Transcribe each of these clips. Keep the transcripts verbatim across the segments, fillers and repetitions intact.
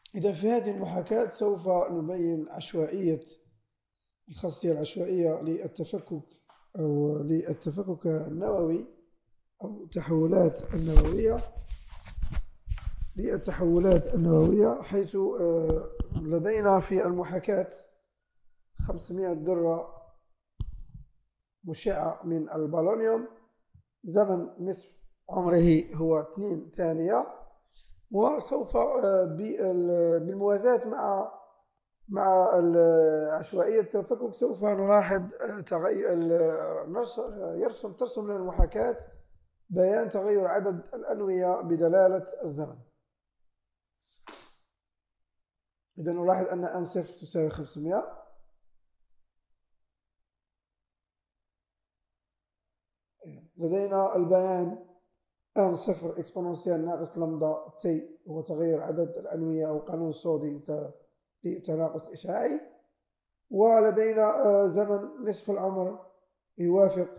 إذا في هذه المحاكاة سوف نبين عشوائية الخاصية العشوائية للتفكك أو للتفكك النووي أو التحولات النووية للتحولات النووية حيث لدينا في المحاكاة خمسمائة ذرة مشعة من البولونيوم، زمن نصف عمره هو اثنين ثانية، وسوف بالموازاة مع مع عشوائية التفكك سوف نلاحظ تغير يرسم ترسم لنا المحاكاة بيان تغير عدد الأنوية بدلالة الزمن. إذا نلاحظ أن أن صفر تساوي خمسمائة، لدينا البيان أن صفر إكسبوننسيال ناقص لمدا تي هو تغير عدد الأنوية أو قانون صودي لتناقص إشعاعي، ولدينا زمن نصف العمر يوافق،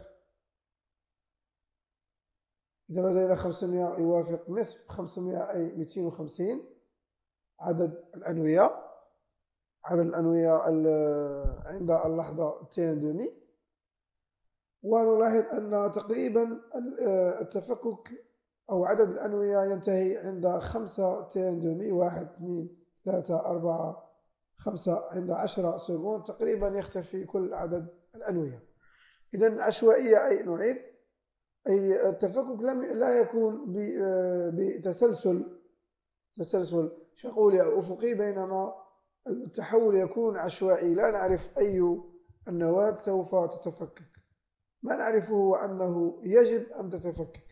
إذا لدينا خمسمائة يوافق نصف خمسمائة أي مئتين وخمسين عدد الأنوية عدد الأنوية عند اللحظة تين دومي. ونلاحظ أن تقريبا التفكك أو عدد الأنوية ينتهي عند خمسة تين دومي، واحد اثنين ثلاثة أربعة خمسة، عند عشرة سكوند تقريبا يختفي كل عدد الأنوية. إذن عشوائية أي نعيد، أي التفكك لم لا يكون بتسلسل تسلسل شغولي أو أفقي، بينما التحول يكون عشوائي، لا نعرف أي النواة سوف تتفكك، ما نعرفه أنه يجب أن تتفكك.